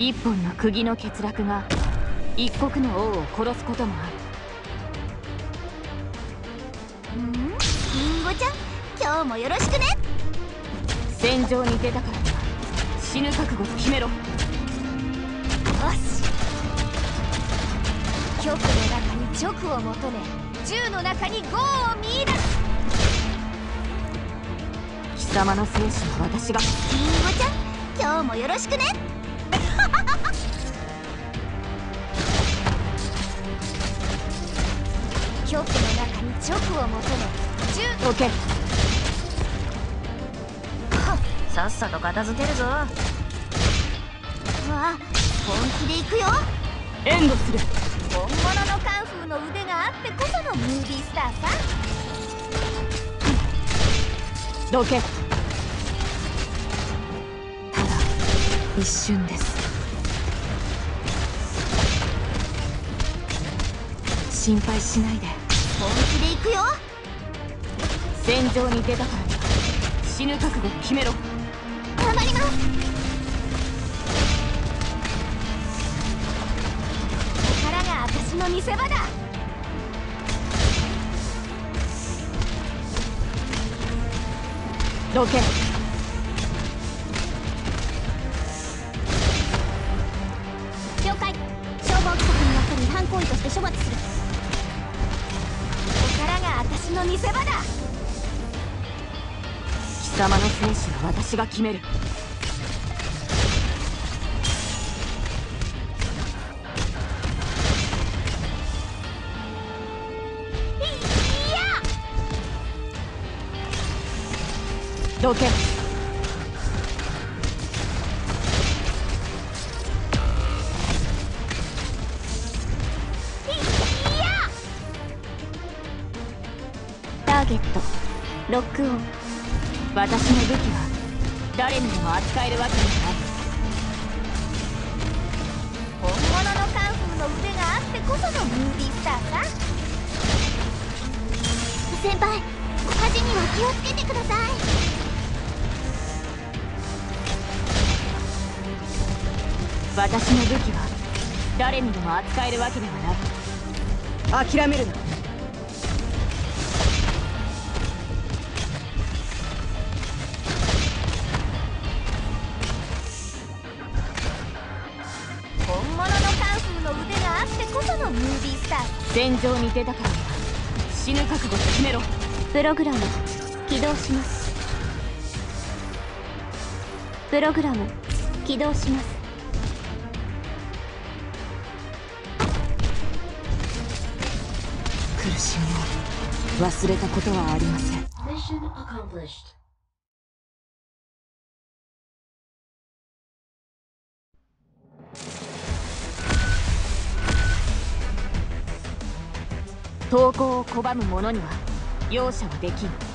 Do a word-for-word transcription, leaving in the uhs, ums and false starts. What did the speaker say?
一本の釘の欠落が一国の王を殺すこともある。 ん？リンゴちゃん、今日もよろしくね。 戦場に出たからには死ぬ覚悟と決めろ。よし。極の中に直を求め、銃の中に豪を見出す。 貴様の生死は私が。 リンゴちゃん、今日もよろしくね。極の中に直を求め、銃。 オッケー。 さっさと片付けるぞ。わあ、本気で行くよ。 援護する。 本物のカンフーの腕があってこそのムービースターさ。 どけ。ただ一瞬です。心配しないで。 本気で行くよ。 戦場に出たからには死ぬ覚悟を決めろ。 頑張ります。ここからが私の見せ場だ。 どけ。 了解。消防規則にのっとり違反行為として処罰する。ここからが私の見せ場だ。 貴様の生死は私が決める。どけ。 ターゲットロックオン。 私の武器は誰にでも扱えるわけがない。 本物のカンフーの腕があってこそのムービースターさ。先輩、火事には気をつけてください。 私の武器は誰にでも扱えるわけではない。諦めるな。 本物のカンフーの腕があってこそのムービースター。 戦場に出たからには死ぬ覚悟を決めろ。 プログラム起動します。プログラム起動します。 苦しみを忘れたことはありません。 Mission accomplished. 投降を拒む者には容赦はできん。